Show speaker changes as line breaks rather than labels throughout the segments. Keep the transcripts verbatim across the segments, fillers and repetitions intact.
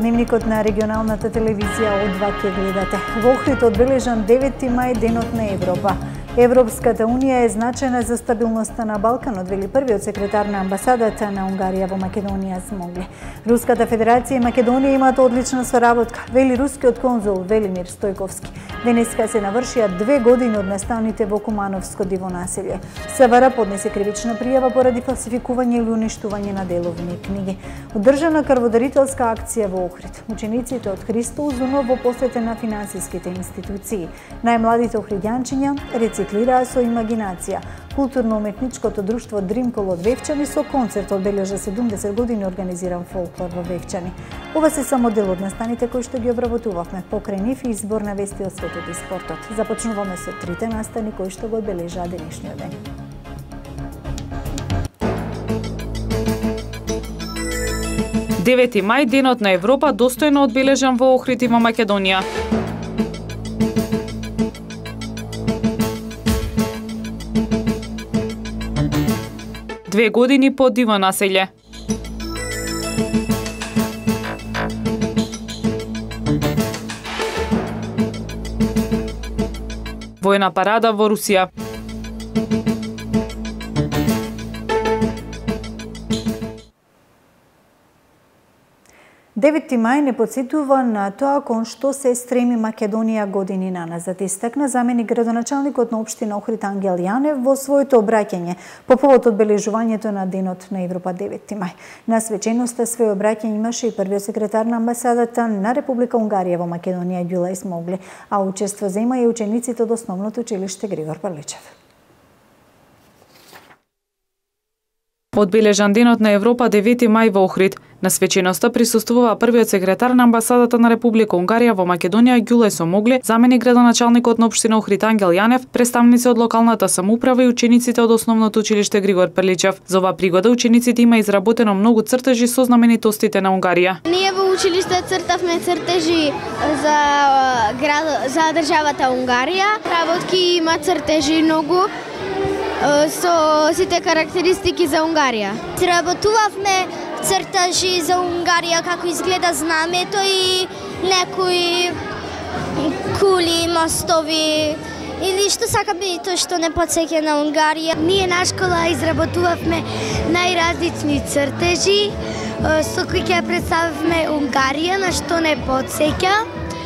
дневникот на регионалната телевизија О два ќе гледате. Во Охрид одбележан девети мај, денот на Европа. Европската унија е значајна за стабилноста на Балканот, вели првиот секретар на амбасадата на Унгарија во Македонија Смогли. Руската Федерација и Македонија имаат одлична соработка, вели рускиот конзул Велимир Стојковски. Денеска се навршија две години од настаните во Кумановско диво населје. СВР поднесе кривична пријава поради фалсификување или уништување на деловни книги. Одржана крводарителска акција во Охрид. Учениците од Христо Узунов во посета на финансиските институции. Најмладите охридјанчиња рециклираа со имагинација. Културно-уметничкото друштво Дримкол од Вевчани со концерт одбележа седумдесет години организиран фолклор во Вевчани. Ова се само дел од настаните кои што ги обработувавме. Покрај нив и избор на вести од светот и спортот. Започнуваме со трите настани кои што го одбележаа денешниот ден.
девети мај, денот на Европа, достојно одбележан во Охрид и во Македонија. Две години по диво населје. Војна парада во Русија.
девети мај не подсетува на тоа кон што се стреми Македонија години наназад, истакна заменик градоначалникот на општина Охрид Ангел Јанев во своето обраќање по повод одбележувањето на денот на Европа девети мај. На свеченоста свој обраќање имаше и првиот секретар на амбасадата на Република Унгарија во Македонија Ѓулај Смогли, а учество зема и учениците од основното училиште Григор Прличев.
Одбележан денот на Европа девети мај во Охрид. На свеченоста присуствува првиот секретар на амбасадата на Република Унгарија во Македонија Ѓулај Смогли, заменик градоначалникот на општина Охрид Ангел Јанев, представници од локалната самоуправа и учениците од основното училиште Григор Прличев. За оваа пригода учениците има изработено многу цртежи со знаменитостите на Унгарија.
Ние во училиште цртавме цртежи за град, за државата Унгарија. Работки има цртежи многу со сите карактеристики за Унгарија. Сработувавме цртажи за Унгарија, како изгледа знамето и некои кули, мостови или што сакаме тоа што не потсеќа на Унгарија. Ние на школа изработувавме најразлични цртежи со кои ќе представивме Унгарија, на што не потсеќа.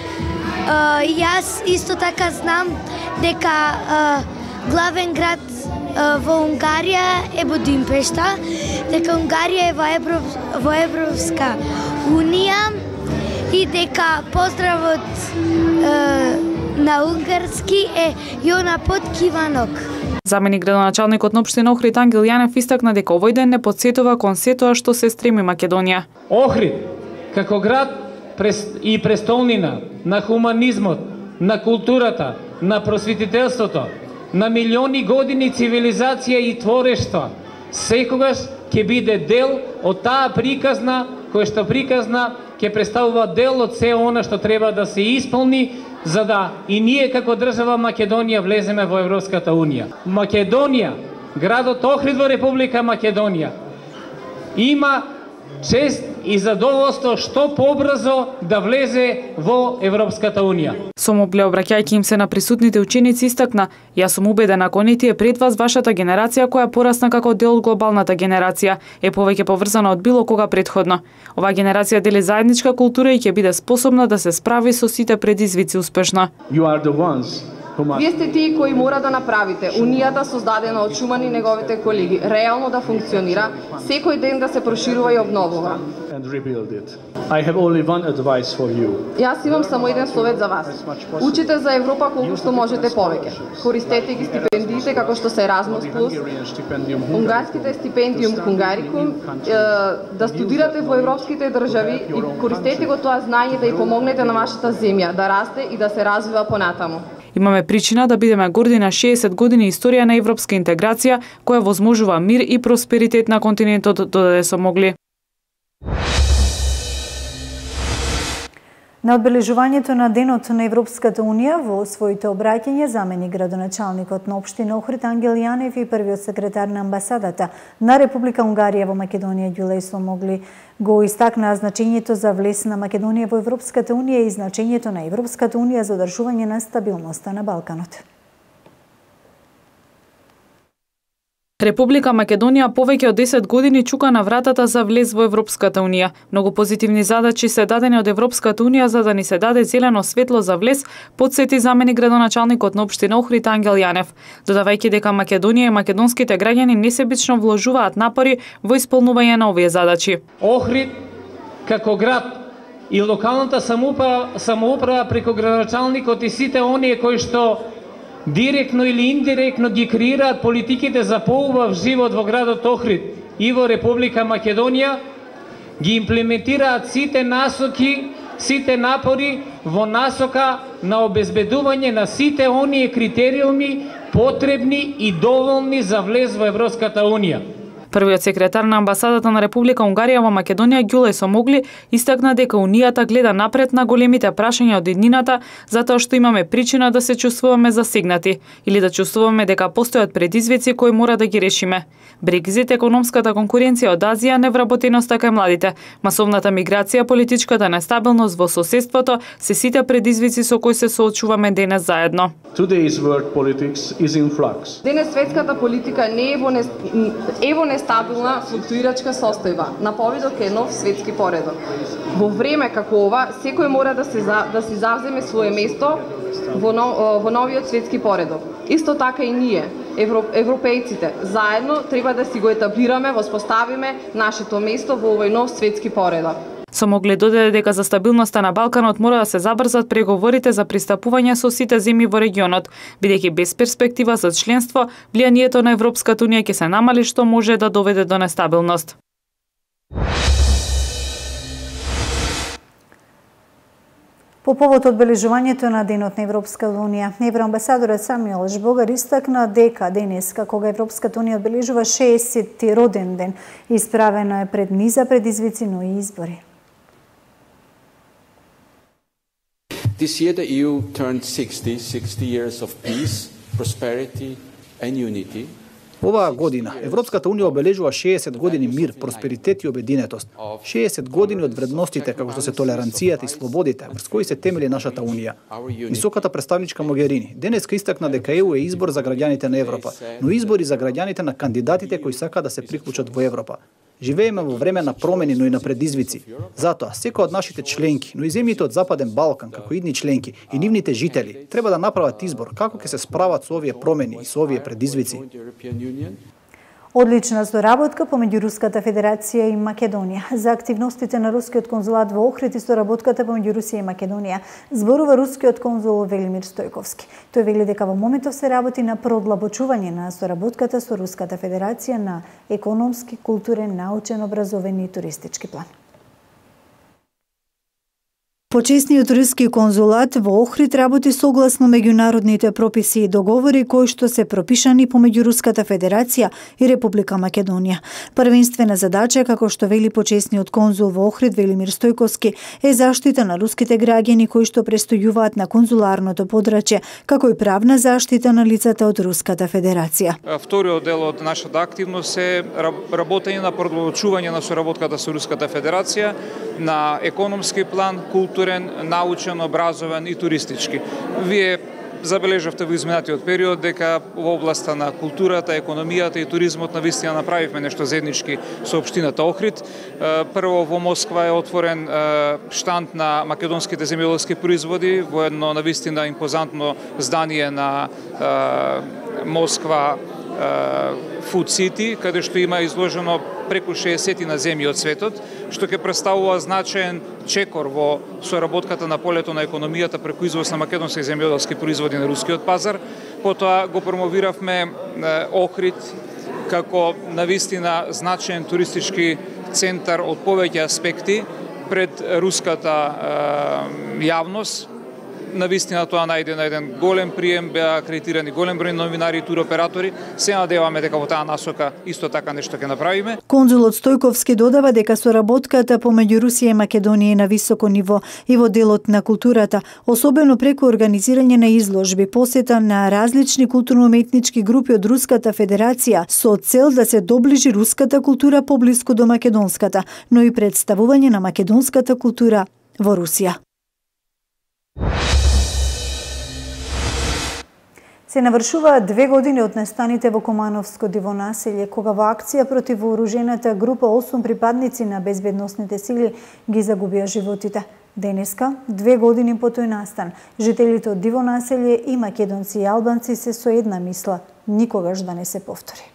Јас исто така знам дека главен град во Унгарија е Будимпешта, дека Унгарија е во, Евро, во Европска унија и дека поздравот е, на унгарски е Јона Подкиванок.
Заменик градоначалникот на општина Охрид Ангел Јанев истакна дека овој ден не подсетува кон се тоа што се стреми Македонија.
Охрид, како град и престолнина на хуманизмот, на културата, на просветителството, на милиони години цивилизација и творештва, секогаш ќе биде дел од таа приказна, која што приказна ќе представува дел од се она што треба да се исполни, за да и ние како држава Македонија влеземе во Европската унија. Македонија, градот Охрид во Република Македонија, има чест и задоволство што побрзо да влезе во Европската унија.
Смогли, обраќајќи им се на присутните ученици, истакна: "Јас сум убеден, ако не тие пред вас, вашата генерација која порасна како дел од глобалната генерација е повеќе поврзана од било кога претходно. Оваа генерација дели заедничка култура и ќе биде способна да се справи со сите предизвици успешно."
Вие сте тие кои мора да направите унијата создадена од Шуман и неговите колеги реално да функционира, секој ден да се проширува и обновува.
I have only one advice for you.
Јас имам само еден совет за вас. Учите за Европа колку што можете повеќе. Користете ги стипендиите како што се Erasmus плюс, унгарските стипендиум Hungaricum, да студирате во европските држави и користете го тоа знање да ја помогнете на вашата земја да расте и да се развива понатаму.
Имаме причина да бидеме горди на шеесет години историја на европска интеграција која возможува мир и просперитет на континентот, додаде Смогли.
На одбележувањето на Денот на Европската Унија во своите обраќања замени градоначалникот на општина Охрид Ангел Јанев и првиот секретар на амбасадата на Република Унгарија во Македонија Ѓулеј Сомогли го истакнаа значењето за влез на Македонија во Европската Унија и значењето на Европската Унија за одржување на стабилноста на Балканот.
Република Македонија повеќе од десет години чука на вратата за влез во Европската Унија. Многу позитивни задачи се дадени од Европската Унија за да ни се даде зелено светло за влез, потсети замени градоначалникот на општина Охрид Ангел Јанев, додавајќи дека Македонија и македонските граѓани несебично вложуваат напори во исполнување на овие задачи.
Охрид како град и локалната самоуправа, самоуправа преку градоначалникот и сите оние кои што директно или индиректно ги креираат политиките за поубав живот во градот Охрид и во Република Македонија, ги имплементираат сите насоки, сите напори во насока на обезбедување на сите оние критериуми потребни и доволни за влез во Европската Унија.
Првиот секретар на амбасадата на Република Унгарија во Македонија Ѓулеј Сомогли истакна дека Унијата гледа напред на големите прашања од иднината затоа што имаме причина да се чувствуваме засегнати или да чувствуваме дека постојат предизвици кои мора да ги решиме. Брекзит, економската конкуренција од Азија, невработеноста кај младите, масовната миграција, политичката нестабилност во соседството се сите предизвици со кои се соочуваме денес заедно.
Today's world politics is in flux.
Денес светската политика не е во не, е во нестабилна флуктуирачка состојба, на повидок е нов светски поредок. Во време како ова, секој мора да се да си завземе свое место во, но, во новиот светски поредок. Исто така и ние, евро, европејците, заедно треба да си го етаблираме, воспоставиме нашето место во овој нов светски поредок.
Сомогли додаде дека за стабилноста на Балканот мора да се забрзат преговорите за пристапување со сите земји во регионот, бидејќи без перспектива за членство, влијанието на Европската Унија ќе се намали што може да доведе до нестабилност.
По повод одбележувањето на Денот на Европската Унија, евроамбасадорот Самуел Жбогар истакна дека денеска, кога Европската Унија одбележува шеесетти роден ден, исправена е пред низа предизвици, но и избори.
This year the E U turned sixty, sixty years of peace, prosperity and unity.
Оваа година Европската Унија обележува шеесет години мир, просперитет и обединетост. шеесет години од вредностите како што се толеранцијата и слободите, врз кои се темели нашата Унија. Високата представничка Могерини денеска истакна дека Е У е избор за граѓаните на Европа, но избори за граѓаните на кандидатите кои сакаат да се приклучат во Европа. Живееме во време на промени, но и на предизвици. Затоа, секој од нашите членки, но и земјите од Западен Балкан, како идни членки, и нивните жители, треба да направат избор како ќе се справат со овие промени и со овие предизвици.
Одлична соработка помеѓу Руската Федерација и Македонија. За активностите на рускиот конзулат во Охрид и соработката помеѓу Русија и Македонија зборува рускиот конзул Велимир Стојковски. Тој вели дека во моментов се работи на продлабочување на соработката со Руската Федерација на економски, културен, научен, образовен и туристички план. Почесниот руски конзулат во Охрид работи согласно меѓународните прописи и договори кои што се пропишани помеѓу Руската Федерација и Република Македонија. Првенствена задача, како што вели почесниот конзул во Охрид Велимир Стојковски, е заштита на руските граѓани кои што престојуваат на конзуларното подрачје, како и правна заштита на лицата од Руската Федерација.
Вториот дел од нашата активност е работење на продолжување на соработката со Руската Федерација на економски план, културен, научен, образовен и туристички. Вие забележавте во изминатиот период дека во областа на културата, економијата и туризмот навистина направивме нешто заеднички со општината Охрид. Прво во Москва е отворен штанд на македонските земјоделски производи во едно навистина импозантно здание на Москва Food City, каде што има изложено преку шеесет на земји од светот, што ќе представува значаен чекор во соработката на полето на економијата преку извоз на македонски земјоделски производи на рускиот пазар. Потоа го промовиравме Охрид како навистина значаен туристички центар од повеќе аспекти пред руската јавност, на вистина тоа најде на еден голем прием, беа акредитирани голем број новинари и туроператори. Се надеваме дека во таа насока исто така нешто ќе направиме.
Конзулот Стојковски додава дека соработката помеѓу Русија и Македонија е на високо ниво и во делот на културата, особено преку организирање на изложби, посета на различни културно-уметнички групи од Руската Федерација со цел да се доближи руската култура поблиску до македонската, но и представување на македонската култура во Русија. Се навршуваат две години од настаните во Кумановско дивонаселје, кога во акција против вооружената група осум припадници на безбедносните сили ги загубија животите. Денеска, две години по тој настан, жителите од дивонаселје и македонци и албанци се со една мисла – никогаш да не се повтори.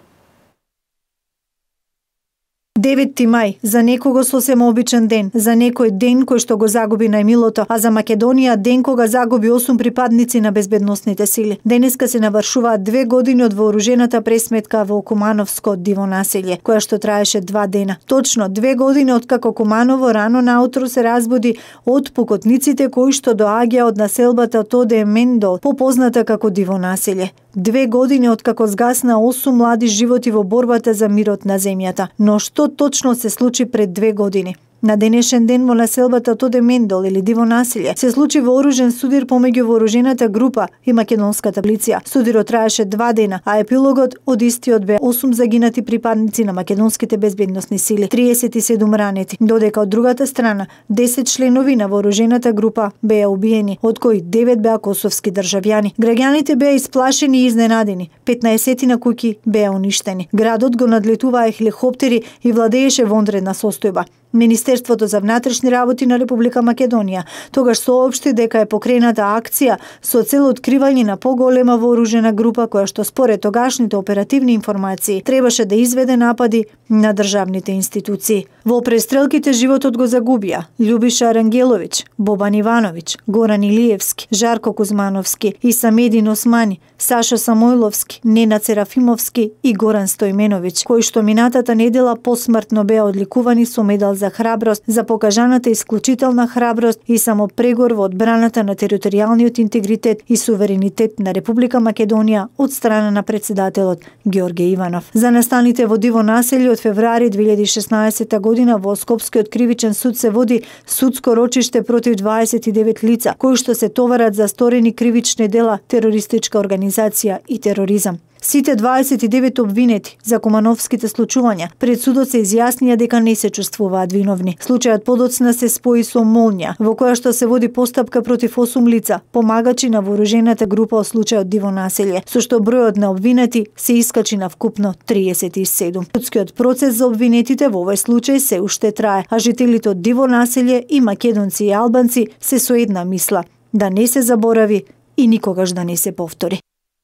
деветти мај, за некого сосема обичен ден, за некој ден кој што го загуби најмилото, а за Македонија ден кога загуби осум припадници на безбедносните сили. Денеска се навршуваат две години од вооружената пресметка во Кумановско дивонаселје, која што траеше два дена. Точно две години откако Куманово рано наутро се разбуди од пукотниците кои што доаѓа од населбата Тоде Мендол, попозната како дивонаселје. Две години откако згасна осум млади животи во борбата за мирот на земјата. Но што точно се случи пред две години? На денешен ден во населбата Тоде Мендол или дивонаселје се случи вооружен судир помеѓу вооружената група и македонската полиција. Судирот траеше два дена, а епилогот од истиот бе осум загинати припадници на македонските безбедносни сили, триесет и седум ранети, додека од другата страна десет членови на вооружената група беа убиени, од кои девет беа косовски државјани. Граѓаните беа исплашени и изненадени. петнаесет куќи беа уништени. Градот го надлетуваа хеликоптери и владееше вонредна состојба. Министерството за внатрешни работи на Република Македонија тогаш соопшти дека е покрената акција со цел откривање на поголема вооружена група која што според тогашните оперативни информации требаше да изведе напади на државните институции. Во престрелките животот го загубија Љубиша Арангеловиќ, Бобан Ивановиќ, Горан Илиевски, Жарко Кузмановски, Исамедин Османи, Сашо Самойловски, Ненад Серафимовски и Горан Стојменовиќ, кои што минатата недела посмртно беа одликувани со медал за храброст, за покажаната исклучителна храброст и самопрегор во одбраната на територијалниот интегритет и суверенитет на Република Македонија од страна на претседателот Ѓорге Иванов. За настаните во дивонаселје од февруари две илјади и шеснаесетта година во Скопскиот кривичен суд се води судско рочиште против дваесет и девет лица, кои што се товарат за сторени кривични дела, терористичка организација и тероризам. Сите дваесет и девет обвинети за кумановските случувања пред судот се изјаснија дека не се чувствуваат виновни. Случајот подоцна се спои со молња, во која што се води постапка против осум лица, помагачи на вооружената група од случајот дивонаселје, со што бројот на обвинети се искачи на вкупно триесет и седум. Судскиот процес за обвинетите во овој случај се уште трае, а жителите од дивонаселје и македонци и албанци се со една мисла – да не се заборави и никогаш да не се повтори.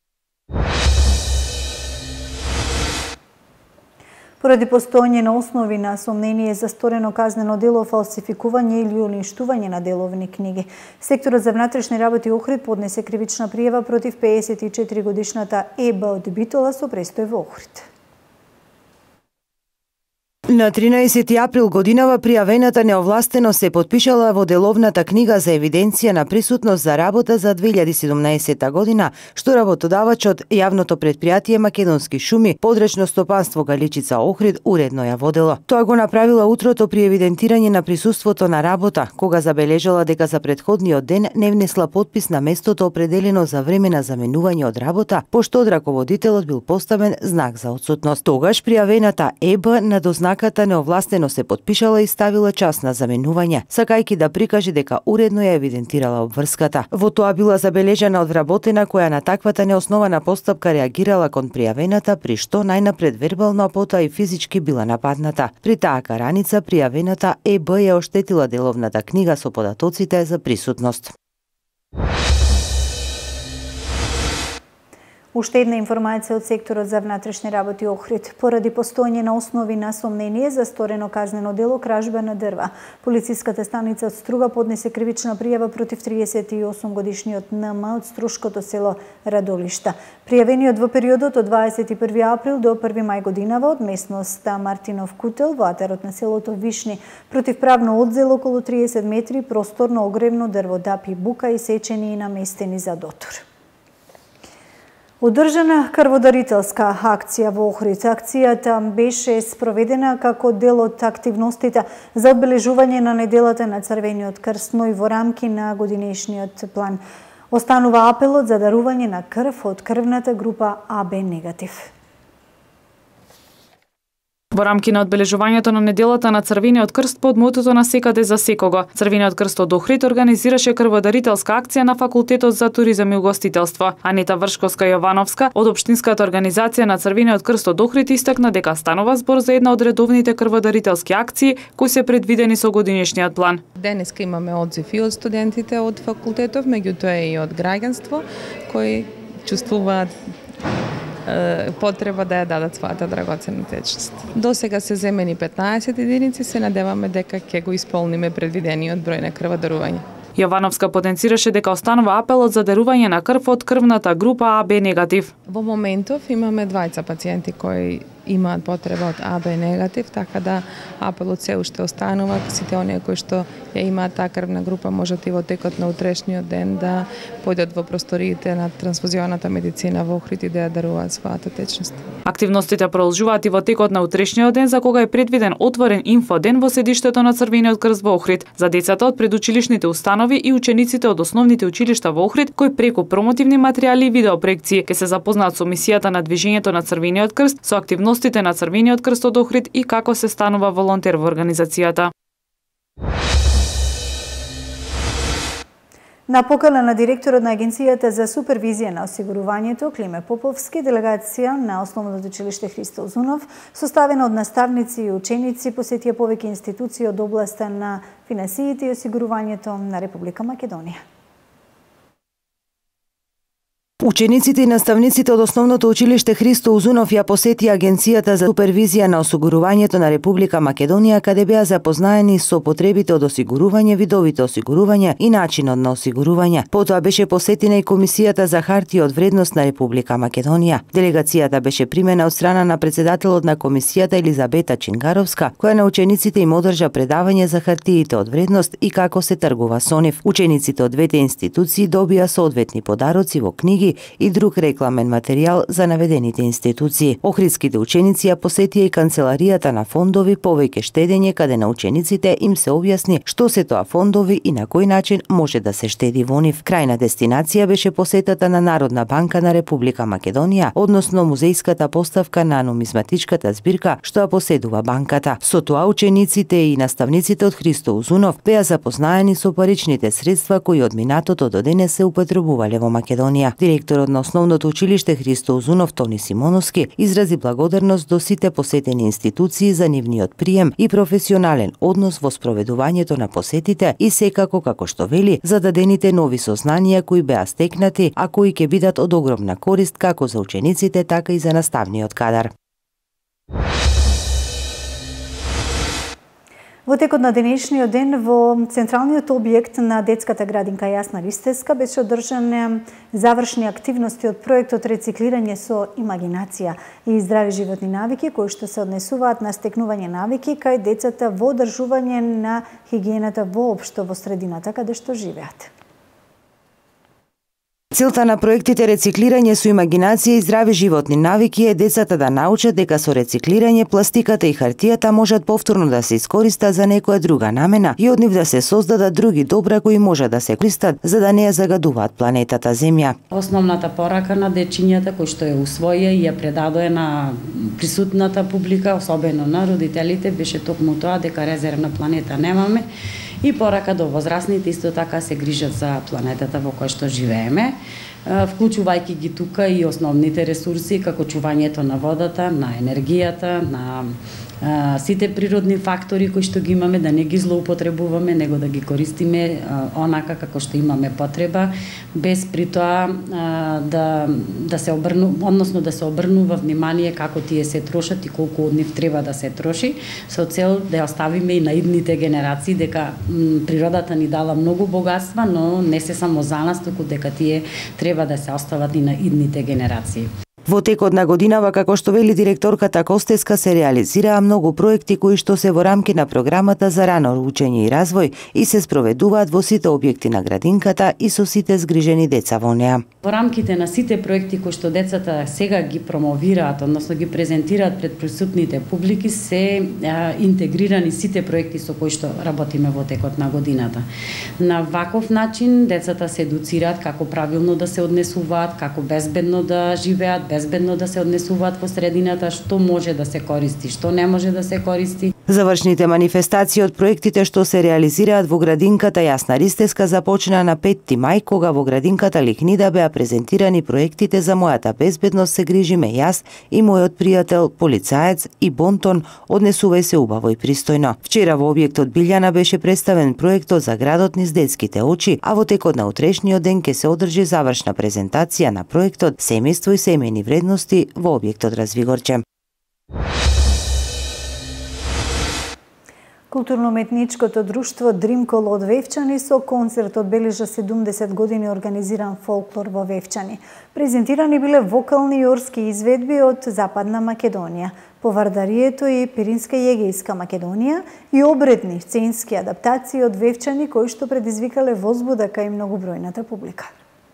Поради постојање на основи на сомнение за сторено казнено дело фалсификување или уништување на деловни книги, секторот за внатрешни работи Охрид поднесе кривична пријава против пеесет и четири годишната Еба од Битола со престој во Охрид.
На тринаесети април годинава пријавената неовластено се потпишала во деловната книга за евиденција на присутност за работа за две илјади и седумнаесетта година, што работодавачот јавното претпријатие Македонски шуми, подречно стопанство Галичица Охрид, уредно ја водело. Тоа го направила утрото при евидентирање на присуството на работа, кога забележала дека за претходниот ден не внесла подпис на местото определено за време на заменување од работа, пошто од раководителот бил поставен знак за отсутност. Тогаш пријавената Еба на дознак неовластено се потпишала и ставила час на заменување, сакајќи да прикаже дека уредно ја евидентирала обврската. Во тоа била забележана одвработена која на таквата неоснована постапка реагирала кон пријавената, при што најнапред вербално, а потоа и физички била нападната. При таа караница пријавената Еб ја оштетила деловната книга со податоците за присутност.
Уште една информација од секторот за внатрешни работи Охрид. Поради постоење на основи на сомнение за сторено казнено дело кражба на дрва, полициската станица од Струга поднесе кривична пријава против триесет и осум годишниот Н М од Струшкото село Радолишта. Пријавениот во периодот од дваесет и први април до први мај годинава од местноста Мартинов Кутел во атарот на селото Вишни противправно одзел околу триесет метри просторно огревно дрво, дапи, бука и сечени и наместени за дотур. Одржана крводарителска акција во Охрид. Акцијата беше спроведена како дел од активностите за одбележување на неделата на Црвениот крст, но и во рамки на годинешниот план. Останува апелот за дарување на крв од крвната група А Б негатив.
Во рамки на одбележувањето на неделата на Црвениот крст под мотото на секаде за секого, Црвениот крст од Охрид организираше крводарителска акција на Факултетот за туризам и угостителство. Анита Вршковска-Јовановска од Општинската организација на Црвениот крст од Охрид истакна дека станува збор за една од редовните крводарителски акции кои се предвидени со годинешниот план.
Денеска имаме одзив и од студентите од факултетов, меѓутоа и од граѓанство кои чувствуваат потреба да ја дадат својата драгоценна течност. До сега се земени петнаесет единици, се надеваме дека ќе го исполниме предвидениот број на крводарување.
Јовановска потенцираше дека останува апелот за дарување на крв од крвната група А Б негатив.
Во моментов имаме двајца пациенти кои имаат потреба од А Б негатив, така да апелот се уште останува. Сите оние кои што ја имаат таа крвна група можат и во текот на утрешниот ден да појдат во просториите на трансфузионата медицина во Охрид и да ја даруваат својата течност.
Активностите продолжуваат и во текот на утрешниот ден, за кога е предвиден отворен инфоден во седиштето на Црвениот крст во Охрид за децата од предучилишните установи и учениците од основните училишта во Охрид, кои преку промотивни материјали и видеопроекции ќе се запознаат со мисијата на движењето на Црвениот крст, со активностите на Црвениот крст од Охрид и како се станува волонтер во организацијата.
На покана на директорот на Агенцијата за супервизија на осигурувањето Климе Поповски, делегација на Основното училиште Христо Узунов, составена од наставници и ученици, посетија повеќе институции од областа на финансиите и осигурувањето на Република Македонија.
Учениците и наставниците од Основното училиште Христо Узунов ја посетија Агенцијата за супервизија на осигурувањето на Република Македонија, каде беа запознаени со потребите од осигурување, видовите осигурување и начинот на осигурување. Потоа беше посетена и Комисијата за хартија од вредност на Република Македонија. Делегацијата беше примена од страна на председателот на комисијата Елизабета Чингаровска, која на учениците им одржа предавање за хартиите од вредност и како се тргува со нив. Учениците од двете институции добија соодветни подароци во книги и друг рекламен материјал за наведените институции. Охридските ученици ја посетија и канцеларијата на фондови повеќе штедење, каде на учениците им се објасни што се тоа фондови и на кој начин може да се штеди во нив. Крајна дестинација беше посетата на Народна банка на Република Македонија, односно музејската поставка на нумизматичката збирка што ја поседува банката. Со тоа учениците и наставниците од Христо Узунов беа запознаени со паричните средства кои од минатото до денес се употребувале во Македонија. Директорот на Основното училиште Христо Узунов Тони Симоновски изрази благодарност до сите посетени институции за нивниот прием и професионален однос во спроведувањето на посетите и секако, како што вели, за дадените нови сознанија кои беа стекнати, а кои ќе бидат од огромна корист како за учениците, така и за наставниот кадар.
Во текот на денешниот ден во централниот објект на детската градинка Јасна Ристевска беше одржане завршни активности од проектот Рециклирање со имагинација и здрави животни навики, кои што се однесуваат на стекнување навики кај децата во одржување на хигиената воопшто во средината каде што живеат.
Целта на проектите Рециклирање со имагинација и здрави животни навики е децата да научат дека со рециклирање пластиката и хартијата можат повторно да се искористат за некоја друга намена и од нив да се создадат други добра кои можат да се користат за да не ја загадуваат планетата Земја.
Основната порака на дечињата кои што ја усвоија и ја предадоа на присутната публика, особено на родителите, беше токму тоа дека резервна планета немаме и порака до возрастните исто така се грижат за планетата во која што живееме, вклучувајќи ги тука и основните ресурси како чувањето на водата, на енергијата, на а, сите природни фактори кои што ги имаме, да не ги злоупотребуваме, него да ги користиме а, онака како што имаме потреба, без при тоа а, да да се обрну, односно да се обрнува внимание како тие се трошат и колку од нив треба да се троши, со цел да ја оставиме и на идните генерации дека м, природата ни дала многу богатства, но не се само за нас, туку дека тие треба да се остават и на идните генерации.
Во текот на годинава, како што вели директорката Костеска, се реализираа многу проекти кои што се во рамки на програмата за рано учење и развој и се спроведуваат во сите објекти на градинката и со сите згрижени деца во неа.
Во рамките на сите проекти кои што децата сега ги промовираат, односно ги презентираат пред присутните публики, се а, интегрирани сите проекти со кои што работиме во текот на годината. На ваков начин децата се едуцираат како правилно да се однесуваат, како безбедно да живеат, безбедно да се однесуваат во средината, што може да се користи, што не може да се користи.
Завршните манифестации од проектите што се реализираат во градинката Јасна Ристеска започна на петти мај, кога во градинката Ликнида беа презентирани проектите За мојата безбедност се грижиме јас и мојот пријател полицаец и Бонтон, однесувај се убаво и пристојно. Вчера во објектот Билјана беше представен проектот за градот низ детските очи, а во текот на утрешниот ден ќе се одржи завршна презентација на проектот Семејство и семејни вредности во објектот Развигорче.
Културно-уметничкото друштво Дримкол од Вевчани со концерт одбележа седумдесет години организиран фолклор во Вевчани. Презентирани биле вокални јорски изведби од Западна Македонија, Повардарието и Пиринска и Егејска Македонија и обредни сценски адаптации од Вевчани кои што предизвикале возбуда кај многобројната публика.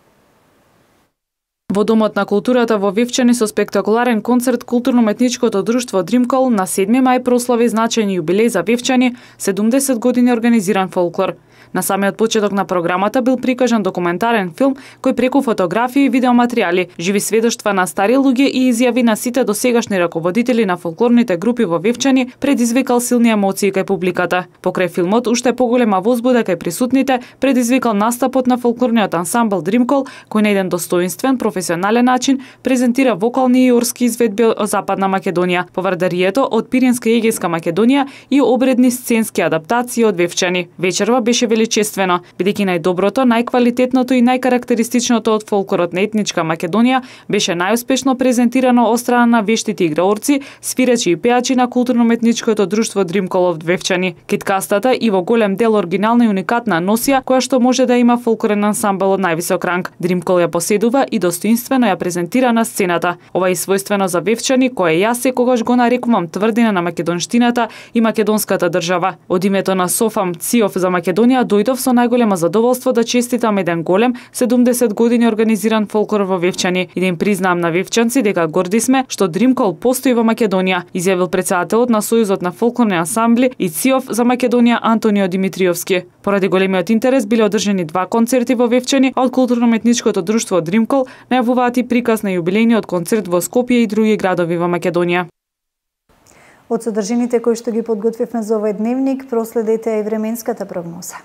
Во Домот на културата во Вевчани со спектакуларен концерт Културно-уметничкото друштво Дримкол на седми мај прослави значајен јубилеј за Вевчани, седумдесет години организиран фолклор. На самиот почеток на програмата бил прикажан документарен филм кој преку фотографии и видеоматеријали, живи сведоштва на стари луѓе и изјави на сите досегашни раководители на фолклорните групи во Вевчани предизвикал силни емоции кај публиката. Покрај филмот уште поголема возбуда кај присутните предизвикал настапот на фолклорниот ансамбл Дримкол, кој на еден достоинствен професионален начин презентира вокални и јорски изведби од Западна Македонија, Повардарието од Пиринска и Егејска Македонија и обредни сценски адаптации од Вевчани. Вечерва беше величествено, бидејќи најдоброто, најквалитетното и најкарактеристичното од фолклорот на етничка Македонија беше најуспешно презентирано од страна на вештите играорци, свирачи и пеачи на културно-уметничкото друштво Дримкол од Вевчани. Киткастата и во голем дел оригинална и уникатна носија која што може да има фолклорен ансамбл од највисок ранг. Дримкол ја поседува и достоинствено ја презентира на сцената. Ова е својствено за Вевчани, кое јас секогаш го нарекувам тврдина на македонштината и македонската држава. Од името на Софам Циов за Македонија дојдов со најголемо задоволство да честитам еден голем седумдесет години организиран фолклор во Вевчани и да им признаам на вевчанци дека горди сме што Дримкол постои во Македонија, изјавил претседателот на Сојузот на фолклорни ансамбли и Циов за Македонија Антонио Димитриовски. Поради големиот интерес биле одржани два концерти во Вевчани, а од културно-уметничкото друштво Дримкол најавуваат и приказ на јубилејниот концерт во Скопје и други градови во Македонија.
Од содржините кои што ги подготвивме за овој дневник, проследете и временската прогноза.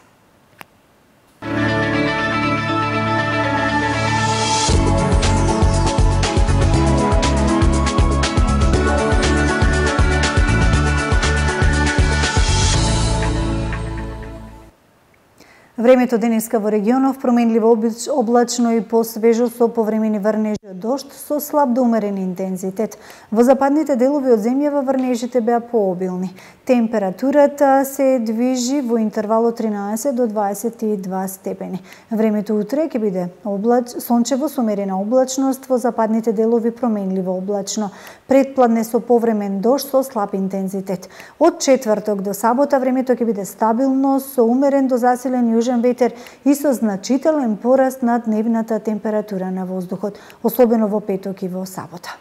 Времето денеска во регионов променливо облачно и посвежо со повремени врнежи од дожд со слаб до умерен интензитет. Во западните делови од земјава врнежите беа пообилни. Температурата се движи во интервал од тринаесет до дваесет и два степени. Времето утре ќе биде облач, сончево со умерена облачност, во западните делови променливо облачно. Предпладне со повремен дожд со слаб интензитет. Од четврток до сабота времето ќе биде стабилно со умерен до засилен јужен ветер и со значителен пораст на дневната температура на воздухот, особено во петок и во сабота.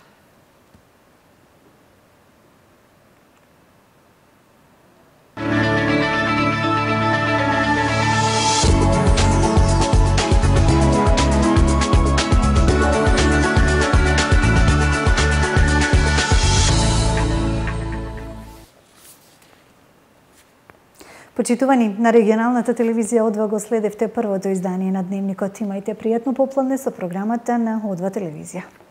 Почитувани, на регионалната телевизија О два го следевте првото издание на Дневникот. Имајте пријатно попладне со програмата на О два телевизија.